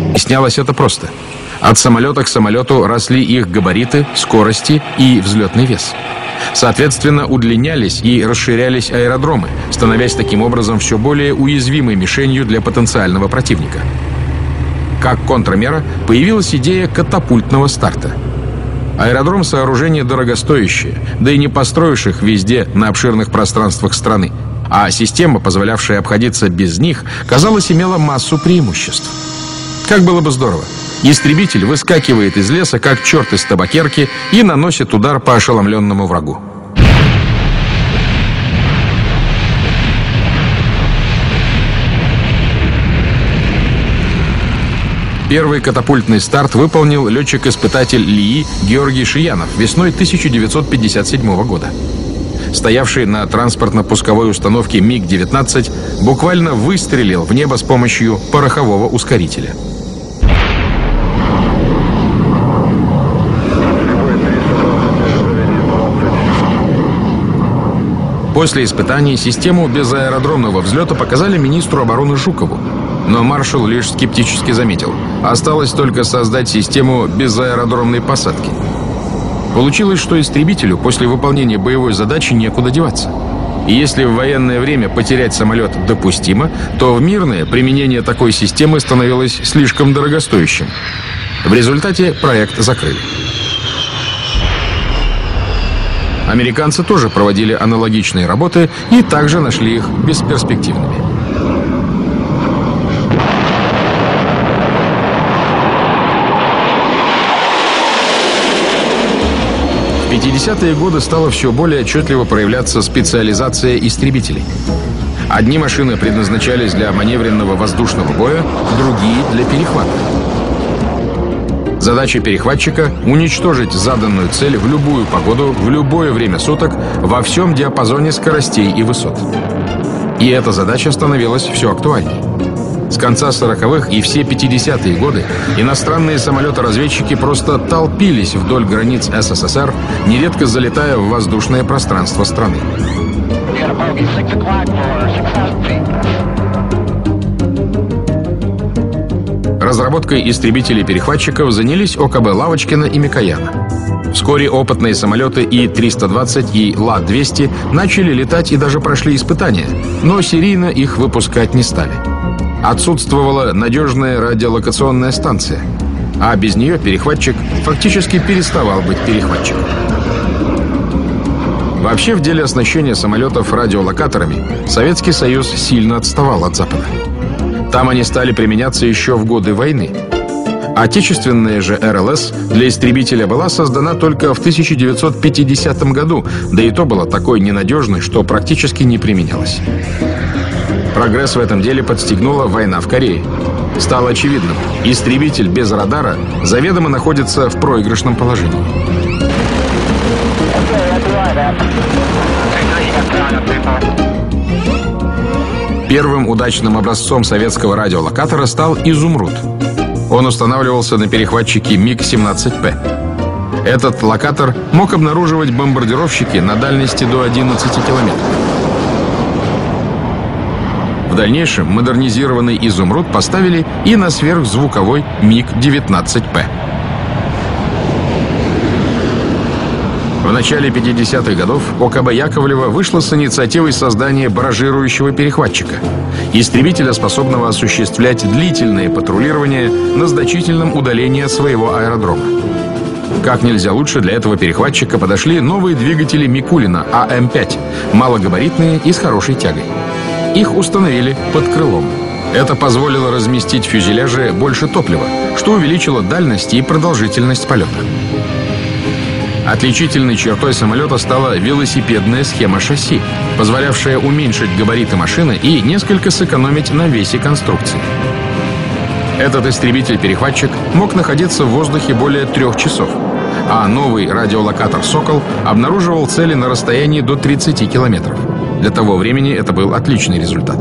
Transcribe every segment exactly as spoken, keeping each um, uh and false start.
Объяснялось это просто. От самолета к самолету росли их габариты, скорости и взлетный вес. Соответственно, удлинялись и расширялись аэродромы, становясь таким образом все более уязвимой мишенью для потенциального противника. Как контрмера появилась идея катапультного старта. Аэродром — сооружение дорогостоящее, да и не построишь их везде на обширных пространствах страны. А система, позволявшая обходиться без них, казалось, имела массу преимуществ. Как было бы здорово. Истребитель выскакивает из леса, как черт из табакерки, и наносит удар по ошеломленному врагу. Первый катапультный старт выполнил летчик-испытатель ЛИИ Георгий Шиянов весной тысяча девятьсот пятьдесят седьмого года. Стоявший на транспортно-пусковой установке миг девятнадцать буквально выстрелил в небо с помощью порохового ускорителя. После испытаний систему безаэродромного взлета показали министру обороны Жукову. Но маршал лишь скептически заметил: осталось только создать систему безаэродромной посадки. Получилось, что истребителю после выполнения боевой задачи некуда деваться. И если в военное время потерять самолет допустимо, то в мирное применение такой системы становилось слишком дорогостоящим. В результате проект закрыли. Американцы тоже проводили аналогичные работы и также нашли их бесперспективными. В пятидесятые годы стала все более отчетливо проявляться специализация истребителей. Одни машины предназначались для маневренного воздушного боя, другие — для перехвата. Задача перехватчика — уничтожить заданную цель в любую погоду, в любое время суток, во всем диапазоне скоростей и высот. И эта задача становилась все актуальней. С конца сороковых и все пятидесятые годы иностранные самолеты-разведчики просто толпились вдоль границ СССР, нередко залетая в воздушное пространство страны. Разработкой истребителей-перехватчиков занялись ОКБ Лавочкина и Микояна. Вскоре опытные самолеты И триста двадцать и Ла двести начали летать и даже прошли испытания, но серийно их выпускать не стали. Отсутствовала надежная радиолокационная станция, а без нее перехватчик фактически переставал быть перехватчиком. Вообще, в деле оснащения самолетов радиолокаторами Советский Союз сильно отставал от Запада. Там они стали применяться еще в годы войны. Отечественная же эр эл эс для истребителя была создана только в тысяча девятьсот пятидесятом году, да и то была такой ненадежной, что практически не применялась. Прогресс в этом деле подстегнула война в Корее. Стало очевидным: истребитель без радара заведомо находится в проигрышном положении. Первым удачным образцом советского радиолокатора стал «Изумруд». Он устанавливался на перехватчике миг семнадцать П. Этот локатор мог обнаруживать бомбардировщики на дальности до одиннадцати километров. В дальнейшем модернизированный «Изумруд» поставили и на сверхзвуковой миг девятнадцать П. В начале пятидесятых годов ОКБ Яковлева вышла с инициативой создания баражирующего перехватчика, истребителя, способного осуществлять длительное патрулирование на значительном удалении от своего аэродрома. Как нельзя лучше для этого перехватчика подошли новые двигатели Микулина А М пять, малогабаритные и с хорошей тягой. Их установили под крылом. Это позволило разместить в фюзеляже больше топлива, что увеличило дальность и продолжительность полета. Отличительной чертой самолета стала велосипедная схема шасси, позволявшая уменьшить габариты машины и несколько сэкономить на весе конструкции. Этот истребитель-перехватчик мог находиться в воздухе более трех часов, а новый радиолокатор «Сокол» обнаруживал цели на расстоянии до тридцати километров. Для того времени это был отличный результат.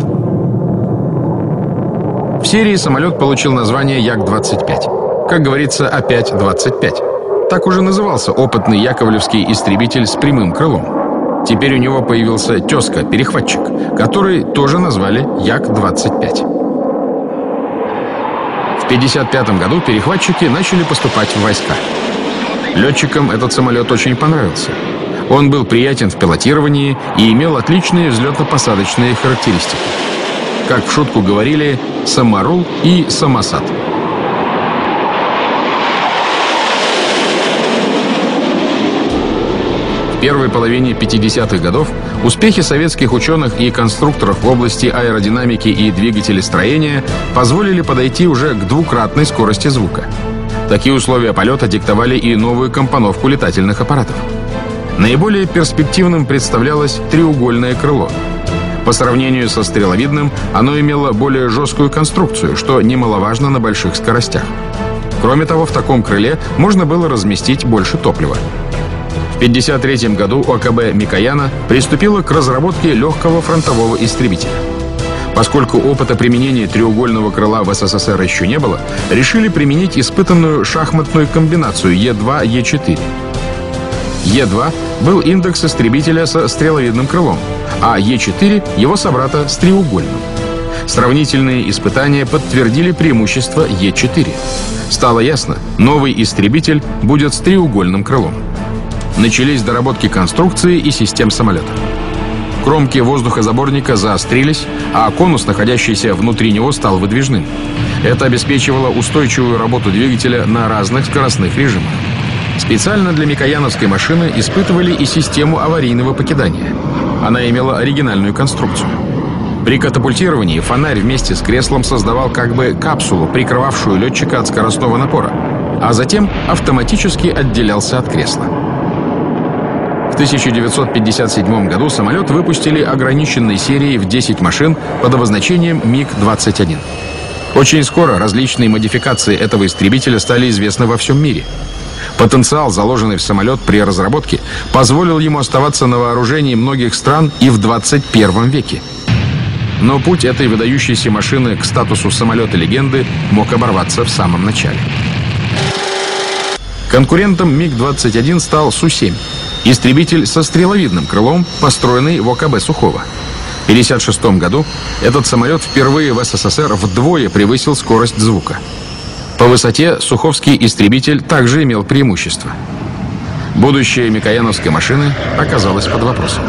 В серии самолет получил название Як двадцать пять. Как говорится, опять двадцать пять. Так уже назывался опытный яковлевский истребитель с прямым крылом. Теперь у него появился тезка-перехватчик, который тоже назвали Як двадцать пять. В В тысяча девятьсот пятьдесят пятом году перехватчики начали поступать в войска. Летчикам этот самолет очень понравился. Он был приятен в пилотировании и имел отличные взлетно-посадочные характеристики. Как в шутку говорили, саморул и самосад. В первой половине пятидесятых годов успехи советских ученых и конструкторов в области аэродинамики и двигателестроения позволили подойти уже к двукратной скорости звука. Такие условия полета диктовали и новую компоновку летательных аппаратов. Наиболее перспективным представлялось треугольное крыло. По сравнению со стреловидным, оно имело более жесткую конструкцию, что немаловажно на больших скоростях. Кроме того, в таком крыле можно было разместить больше топлива. В тысяча девятьсот пятьдесят третьем году О К Б Микояна приступила к разработке легкого фронтового истребителя. Поскольку опыта применения треугольного крыла в С С С Р еще не было, решили применить испытанную шахматную комбинацию Е два Е четыре. Е два был индекс истребителя со стреловидным крылом, а Е четыре — его собрата с треугольным. Сравнительные испытания подтвердили преимущество Е четыре. Стало ясно, новый истребитель будет с треугольным крылом. Начались доработки конструкции и систем самолета. Кромки воздухозаборника заострились, а конус, находящийся внутри него, стал выдвижным. Это обеспечивало устойчивую работу двигателя на разных скоростных режимах. Специально для микояновской машины испытывали и систему аварийного покидания. Она имела оригинальную конструкцию. При катапультировании фонарь вместе с креслом создавал как бы капсулу, прикрывавшую летчика от скоростного напора, а затем автоматически отделялся от кресла. В тысяча девятьсот пятьдесят седьмом году самолет выпустили ограниченной серией в десять машин под обозначением Миг двадцать один. Очень скоро различные модификации этого истребителя стали известны во всем мире. Потенциал, заложенный в самолет при разработке, позволил ему оставаться на вооружении многих стран и в двадцать первом веке. Но путь этой выдающейся машины к статусу самолета-легенды мог оборваться в самом начале. Конкурентом Миг двадцать один стал Су семь. Истребитель со стреловидным крылом, построенный в О К Б Сухого. В тысяча девятьсот пятьдесят шестом году этот самолет впервые в С С С Р вдвое превысил скорость звука. По высоте суховский истребитель также имел преимущество. Будущее микояновской машины оказалось под вопросом.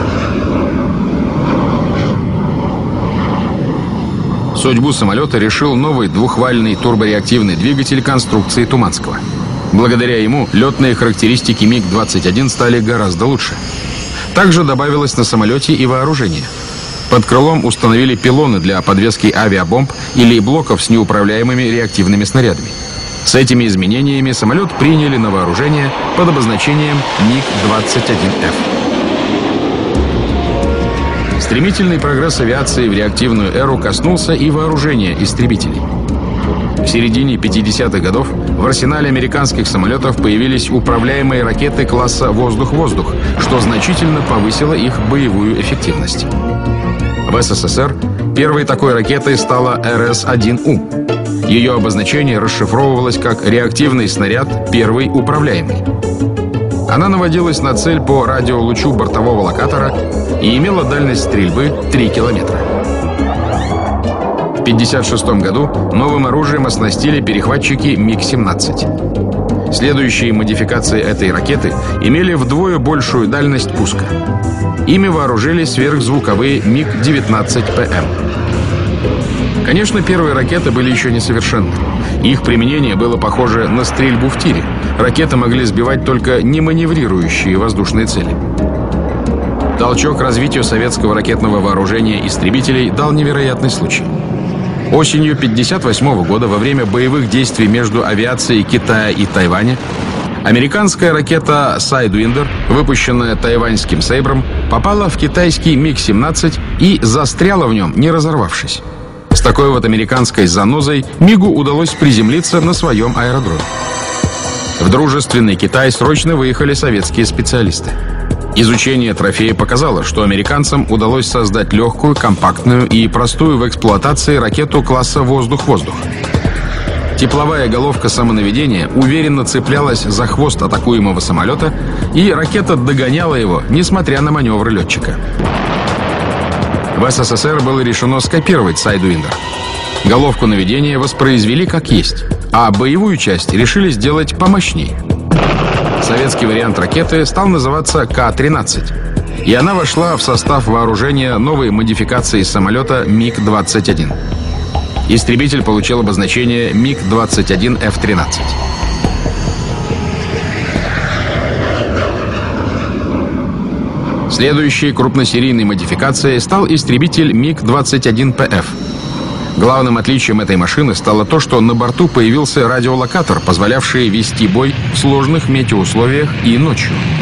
Судьбу самолета решил новый двухвальный турбореактивный двигатель конструкции Туманского. Благодаря ему летные характеристики Миг двадцать один стали гораздо лучше. Также добавилось на самолете и вооружение. Под крылом установили пилоны для подвески авиабомб или блоков с неуправляемыми реактивными снарядами. С этими изменениями самолет приняли на вооружение под обозначением Миг двадцать один Ф. Стремительный прогресс авиации в реактивную эру коснулся и вооружения истребителей. В середине пятидесятых годов в арсенале американских самолетов появились управляемые ракеты класса «Воздух-воздух», что значительно повысило их боевую эффективность. В С С С Р первой такой ракетой стала Р С один У. Ее обозначение расшифровывалось как «реактивный снаряд, первый управляемый». Она наводилась на цель по радиолучу бортового локатора и имела дальность стрельбы три километра. В тысяча девятьсот пятьдесят шестом году новым оружием оснастили перехватчики Миг семнадцать. Следующие модификации этой ракеты имели вдвое большую дальность пуска. Ими вооружили сверхзвуковые Миг девятнадцать П М. Конечно, первые ракеты были еще несовершенны. Их применение было похоже на стрельбу в тире. Ракеты могли сбивать только неманеврирующие воздушные цели. Толчок развитию советского ракетного вооружения истребителей дал невероятный случай. Осенью тысяча девятьсот пятьдесят восьмого года, во время боевых действий между авиацией Китая и Тайваня, американская ракета Sidewinder, выпущенная тайваньским Сейбром, попала в китайский Миг семнадцать и застряла в нем, не разорвавшись. С такой вот американской занозой Мигу удалось приземлиться на своем аэродроме. В дружественный Китай срочно выехали советские специалисты. Изучение трофея показало, что американцам удалось создать легкую, компактную и простую в эксплуатации ракету класса «Воздух-воздух». Тепловая головка самонаведения уверенно цеплялась за хвост атакуемого самолета, и ракета догоняла его, несмотря на маневры летчика. В С С С Р было решено скопировать Sidewinder. Головку наведения воспроизвели как есть, а боевую часть решили сделать помощней. Советский вариант ракеты стал называться Ка тринадцать, и она вошла в состав вооружения новой модификации самолета Миг двадцать один. Истребитель получил обозначение Миг двадцать один Эф тринадцать. Следующей крупносерийной модификацией стал истребитель Миг двадцать один Пэ Эф. Главным отличием этой машины стало то, что на борту появился радиолокатор, позволявший вести бой в сложных метеоусловиях и ночью.